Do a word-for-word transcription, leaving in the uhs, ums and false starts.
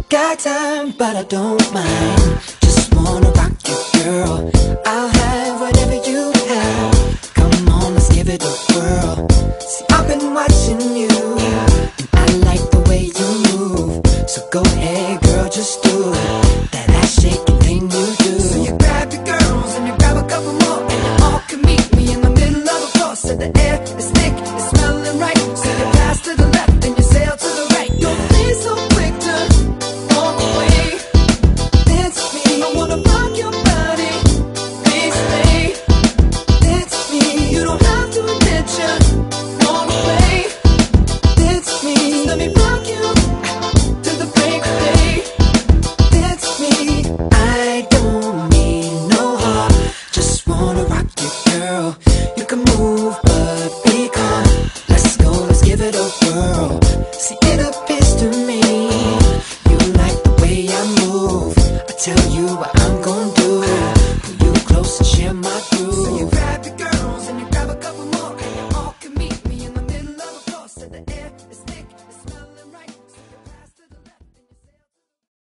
Got time, but I don't mind. Just wanna rock you, girl. I'll have whatever you have. Come on, let's give it a whirl. See, I've been watching you, and I like the way you move. So go ahead, girl, just do it. That ass shaking thing you do. So you grab your girls and you grab a couple more, and you all can meet me in the middle of the floor. So the air is thick, it's smelling right. So you pass to the left and you sail to the right. Don't be so quick to walk away. Dance with me, I wanna rock your body. Please stay. Dance with me, you don't have to admit you want away. Dance with me, just let me rock you till the break of day. Dance with me, I don't need no heart. Just wanna rock you, girl. You can move, but be calm. Let's go, let's give it a whirl.